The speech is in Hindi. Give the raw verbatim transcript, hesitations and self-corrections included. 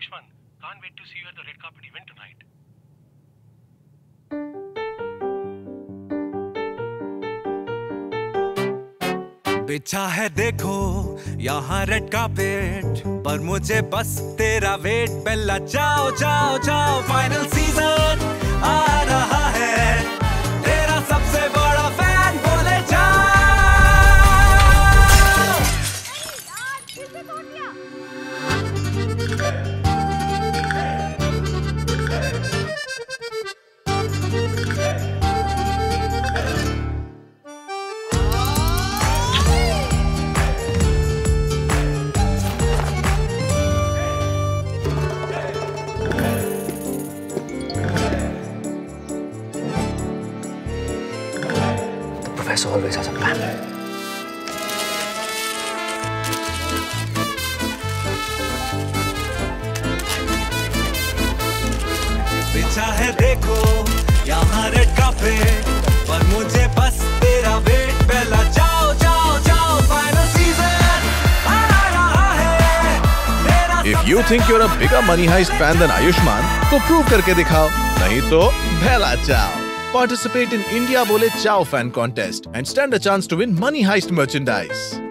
Ayushmann, can't wait to see you at the red carpet event tonight. बिछा है देखो यहाँ रेड कार्पेट पर मुझे बस तेरा वेट बेला जाओ जाओ जाओ फाइनल सीजन आ रहा है तेरा सबसे बड़ा फैन बोले जाओ। Professor always has a plan. बिछा है देखो यहाँ रेड कार्पेट पर मुझे बस तेरा वेट बेला जाओ जाओ जाओ फाइनल सीजन आ रहा है। If you think you're a bigger Money Heist fan than Ayushmann, तो prove करके दिखाओ, नहीं तो बेला जाओ। Participate in India Bole Chao fan contest and stand a chance to win Money Heist merchandise.